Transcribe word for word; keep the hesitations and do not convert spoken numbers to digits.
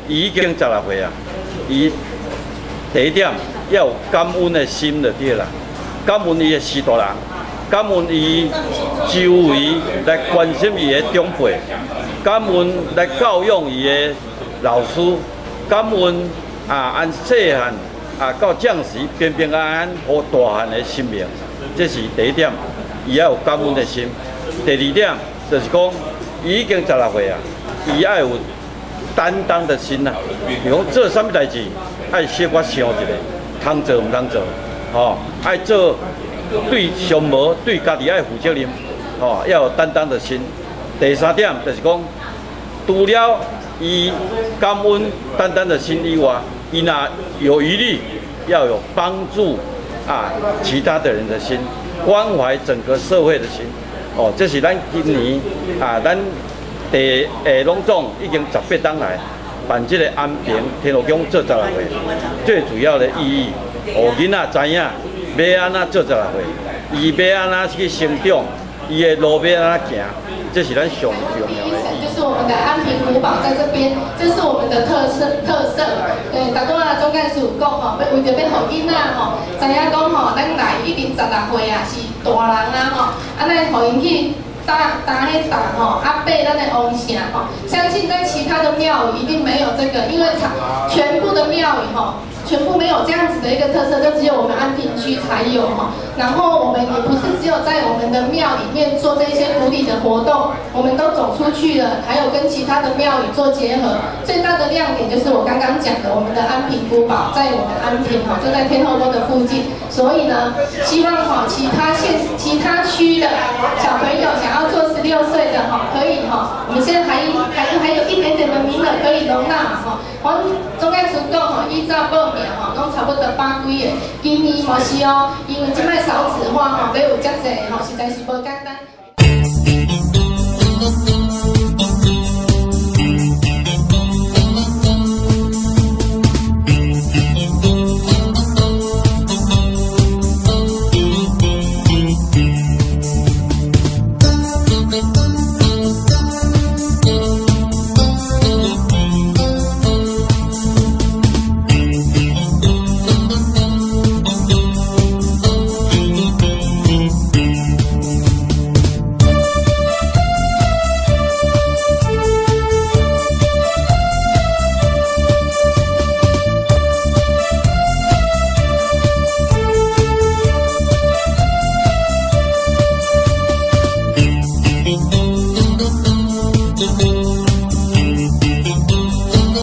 伊已经十六岁啊，伊第一点要有感恩的心就对啦，感恩伊的师大人，感恩伊周围来关心伊的长辈，感恩来教育伊的老师，感恩啊按细汉啊到将时平平安安和大汉的生命，这是第一点，伊要有感恩的心。第二点就是讲，伊已经十六岁啊，伊要有担当的心呐、啊。比如做啥物代志，爱小可想一下，通做唔通做，吼、哦，爱做对上无对家己爱负责任，吼、哦，要有担当的心。第三点就是讲，除了伊感恩担当的心以外，伊若有余力，要有帮助啊其他的人的心，关怀整个社会的心。哦，这是咱今年啊，咱第下拢总已经十八档来办这个安平天后宫做十六岁，最主要的意义，互囡仔知影要安怎做十六岁，伊要安怎去生长，伊的路要安怎行，这是咱上重要的意义。 就是我们的安平古堡在这边，这是我们的特色特色。对，大多啊总干事有讲吼，要为着要互囡仔吼，知影讲吼，咱来已经十六岁啊，是大人啊吼，安尼互因去打打迄打吼，啊拜咱的王城吼。相信在其他的庙宇一定没有这个，因为全部的庙宇吼。全部没有这样子的一个特色，就只有我们安平区才有哈。然后我们也不是只有在我们的庙里面做这些福利的活动，我们都走出去了，还有跟其他的庙宇做结合。最大的亮点就是我刚刚讲的，我们的安平古堡在我们安平哈，就在天后宫的附近。所以呢，希望哈其他县、其他区的小朋友想要做十六岁的哈，可以哈，我们现在还还还有一点点的名额可以容纳嘛哈。我总干事讲哈，依照报名吼，拢差不多百几个，今年嘛是哦，因为即摆少子化吼，要有遮济吼，实在是无简单。